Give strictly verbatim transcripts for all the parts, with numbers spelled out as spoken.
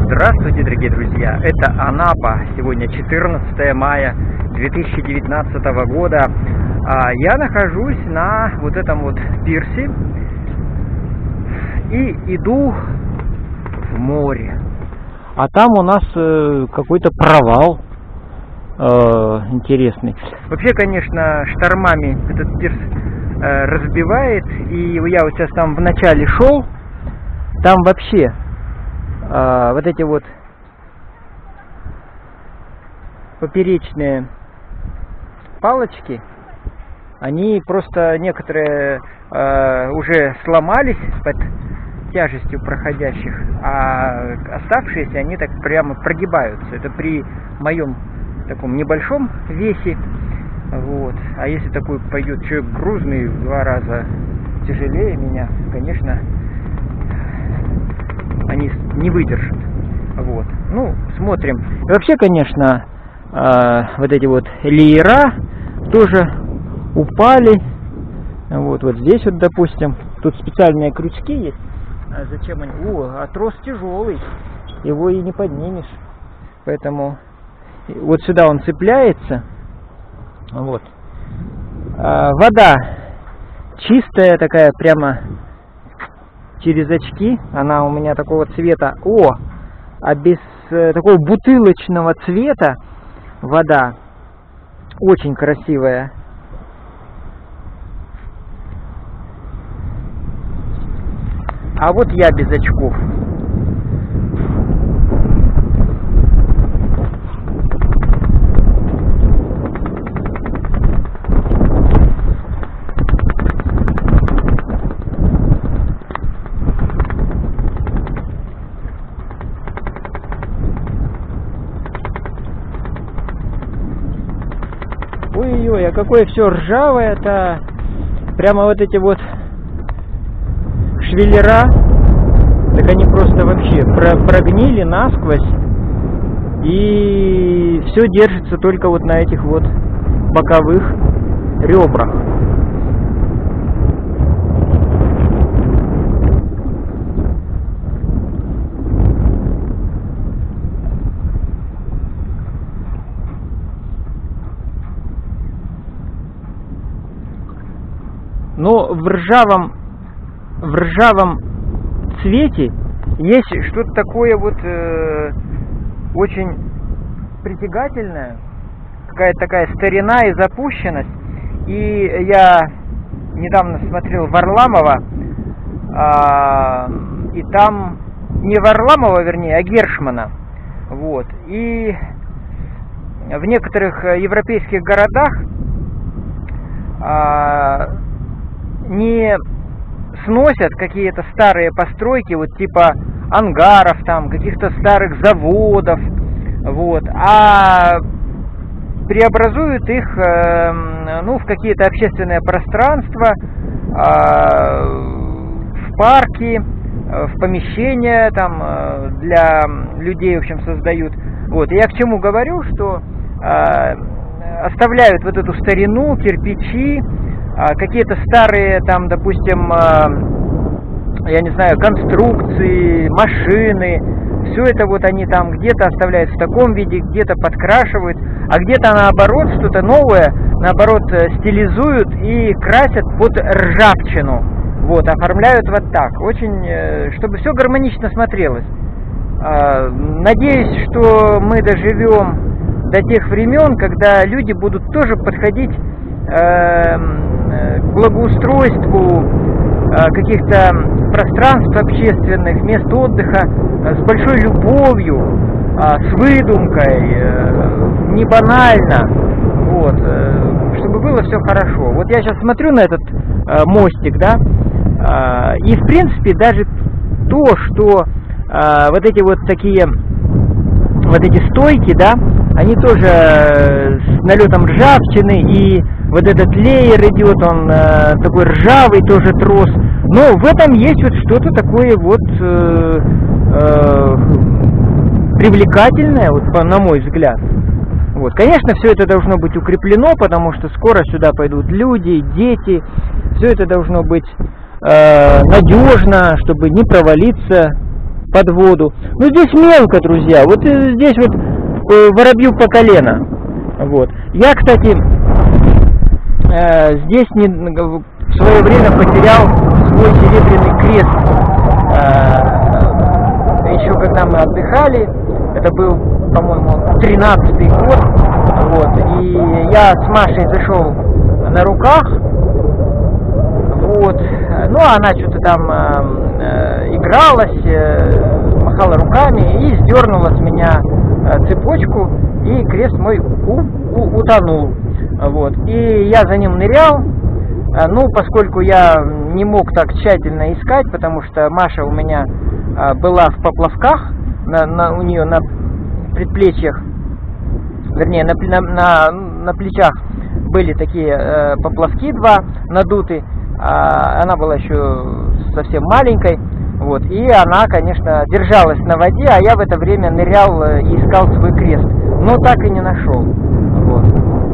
Здравствуйте, дорогие друзья! Это Анапа. Сегодня четырнадцатое мая две тысячи девятнадцатого года. Я нахожусь на вот этом вот пирсе и иду в море. А там у нас какой-то провал интересный. Вообще, конечно, штормами этот пирс разбивает. И я вот сейчас там в начале шел. Там вообще а, вот эти вот поперечные палочки, они просто некоторые а, уже сломались под тяжестью проходящих, а оставшиеся они так прямо прогибаются. Это при моем таком небольшом весе. Вот. А если такой пойдет человек грузный, в два раза тяжелее меня, конечно, они не выдержат. Вот. Ну, смотрим. И вообще, конечно, э, вот эти вот леера тоже упали. Вот, вот здесь вот, допустим, тут специальные крючки есть. А зачем они? О, а трос тяжелый, его и не поднимешь. Поэтому вот сюда он цепляется. Вот. А, вода чистая такая, прямо через очки. Она у меня такого цвета. О! А без э, такого бутылочного цвета вода. Очень красивая. А вот я без очков. Ой-ой-ой, а какое все ржавое-то. Прямо вот эти вот швеллера, так они просто вообще про прогнили насквозь. И все держится только вот на этих вот боковых ребрах. Но в ржавом, в ржавом цвете есть что-то такое вот э, очень притягательное, какая-то такая старина и запущенность. И я недавно смотрел Варламова, э, и там не Варламова, вернее, а Гершмана. Вот. И в некоторых европейских городах э, не сносят какие-то старые постройки, вот типа ангаров, там, каких-то старых заводов, вот, а преобразуют их, э, ну, в какие-то общественные пространства, э, в парки, э, в помещения, там, э, для людей, в общем, создают. Вот, и я к чему говорю, что э, оставляют вот эту старину, кирпичи, какие-то старые, там, допустим, я не знаю, конструкции, машины, все это вот они там где-то оставляют в таком виде, где-то подкрашивают, а где-то наоборот что-то новое, наоборот, стилизуют и красят под ржавчину, вот, оформляют вот так, очень, чтобы все гармонично смотрелось. Надеюсь, что мы доживем до тех времен, когда люди будут тоже подходить к благоустройству каких-то пространств общественных, мест отдыха с большой любовью, с выдумкой, не банально, вот, чтобы было все хорошо. Вот я сейчас смотрю на этот мостик, да, и в принципе даже то, что вот эти вот такие, вот эти стойки, да, они тоже с налетом ржавчины, и вот этот леер идет, он э, такой ржавый, тоже трос. Но в этом есть вот что-то такое вот э, э, привлекательное, вот, по, на мой взгляд. Вот. Конечно, все это должно быть укреплено, потому что скоро сюда пойдут люди, дети. Все это должно быть э, надежно, чтобы не провалиться под воду. Ну здесь мелко, друзья, вот здесь вот воробью по колено. Вот. Я, кстати, здесь не, в свое время потерял свой серебряный крест. Еще когда мы отдыхали, это был, по-моему, тринадцатый год, вот, и я с Машей зашел на руках, вот, ну, она что-то там э, игралась, э, махала руками и сдернула с меня э, цепочку, и крест мой у, у, утонул, вот, и я за ним нырял, э, ну, поскольку я не мог так тщательно искать, потому что Маша у меня э, была в поплавках, на, на, у нее на предплечьях, вернее, на, на, на, на плечах были такие э, поплавки два надуты, а она была еще совсем маленькой, вот, и она, конечно, держалась на воде, а я в это время нырял и искал свой крест, но так и не нашел, вот.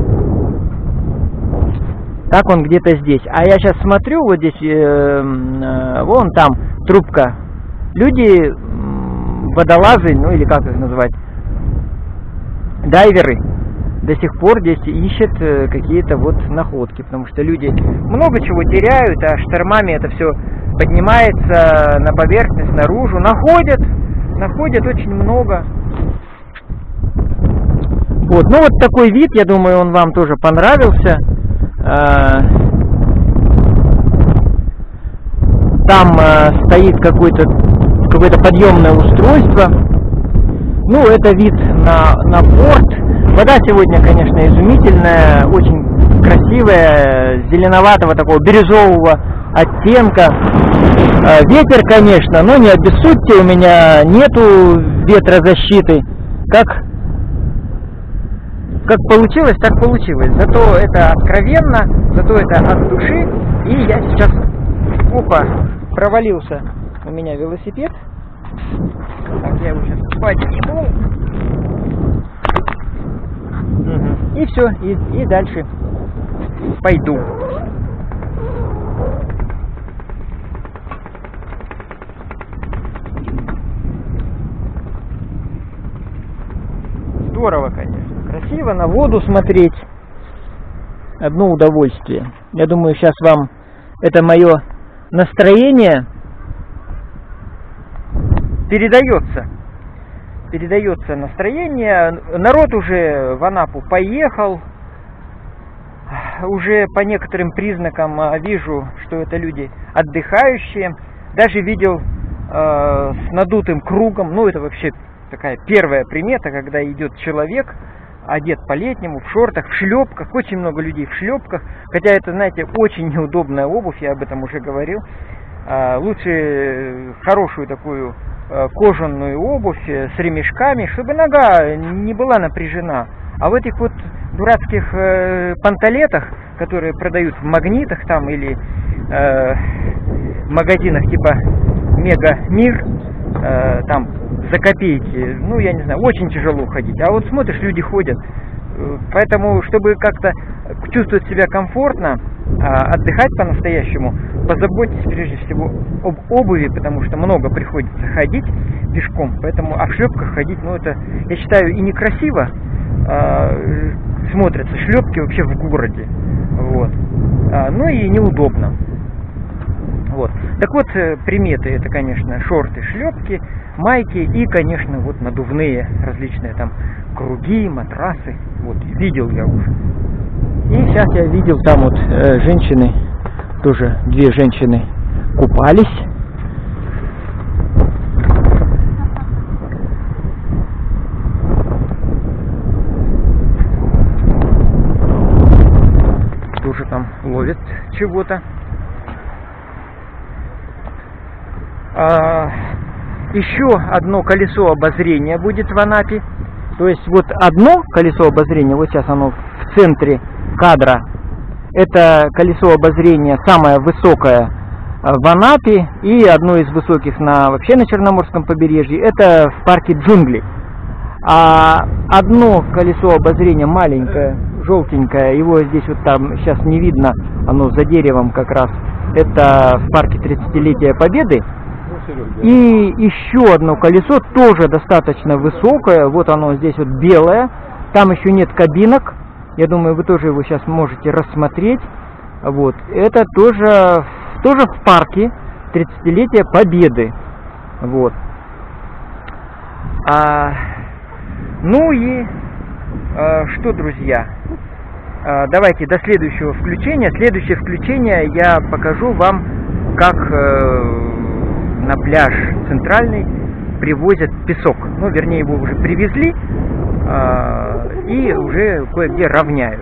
Так он где-то здесь, а я сейчас смотрю, вот здесь, э, э, вон там трубка, люди, водолазы, ну или как их называть, дайверы, до сих пор здесь ищут какие-то вот находки, потому что люди много чего теряют, а штормами это все поднимается на поверхность, наружу, находят, находят очень много. Вот, ну вот такой вид, я думаю, он вам тоже понравился. Там стоит какой-то какое-то подъемное устройство. Ну, это вид на, на порт. Вода сегодня, конечно, изумительная, очень красивая, зеленоватого такого бирюзового оттенка. Ветер, конечно, но не обессудьте, у меня нету ветрозащиты. Как, как получилось, так получилось. Зато это откровенно, зато это от души. И я сейчас, опа, провалился у меня велосипед. Так, я его сейчас подниму. Угу. И все, и, и дальше пойду. Здорово, конечно. Красиво на воду смотреть. Одно удовольствие. Я думаю, сейчас вам это мое настроение передается. Передается настроение. Народ уже в Анапу поехал. Уже по некоторым признакам вижу, что это люди отдыхающие. Даже видел э, с надутым кругом. Ну, это вообще такая первая примета, когда идет человек, одет по-летнему, в шортах, в шлепках. Очень много людей в шлепках. Хотя это, знаете, очень неудобная обувь, я об этом уже говорил. Э, лучше хорошую такую кожаную обувь с ремешками, чтобы нога не была напряжена. А в этих вот дурацких э, панталетах, которые продают в Магнитах там или э, в магазинах типа Мега Мир, э, там за копейки, ну я не знаю, очень тяжело ходить. А вот смотришь, люди ходят. Поэтому, чтобы как-то чувствовать себя комфортно, отдыхать по-настоящему, позаботьтесь прежде всего об обуви, потому что много приходится ходить пешком, поэтому а в шлепках ходить, ну это, я считаю, и некрасиво э, смотрятся шлепки вообще в городе, вот, а, ну и неудобно. Вот. Так вот, приметы, это, конечно, шорты, шлепки, майки и, конечно, вот надувные различные там круги, матрасы. Вот, видел я уже. И сейчас я видел, там вот э, женщины, тоже две женщины купались. Тоже там ловят чего-то. А, еще одно колесо обозрения будет в Анапе. То есть вот одно колесо обозрения, вот сейчас оно в центре кадра. Это колесо обозрения самое высокое в Анапе и одно из высоких на, вообще на Черноморском побережье. Это в парке Джунгли. А одно колесо обозрения маленькое, желтенькое, его здесь вот там сейчас не видно, оно за деревом как раз. Это в парке тридцатилетия Победы. И еще одно колесо, тоже достаточно высокое. Вот оно здесь вот белое. Там еще нет кабинок. Я думаю, вы тоже его сейчас можете рассмотреть. Вот. Это тоже, тоже в парке тридцатилетия Победы. Вот. А, ну и а, что, друзья? А, давайте до следующего включения. Следующее включение я покажу вам, как э, на пляж Центральный привозят песок. Ну, вернее, его уже привезли э, и уже кое-где равняют.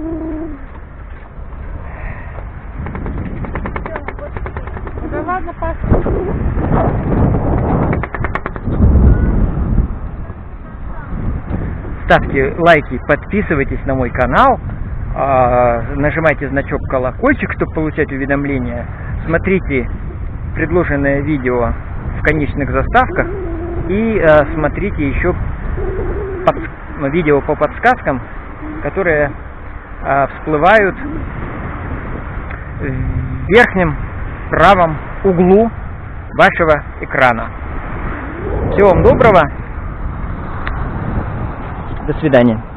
Ставьте лайки, подписывайтесь на мой канал, э, нажимайте значок колокольчик, чтобы получать уведомления. Смотрите предложенное видео в конечных заставках и э, смотрите еще под, видео по подсказкам, которые э, всплывают в верхнем правом углу вашего экрана. Всего вам доброго. До свидания.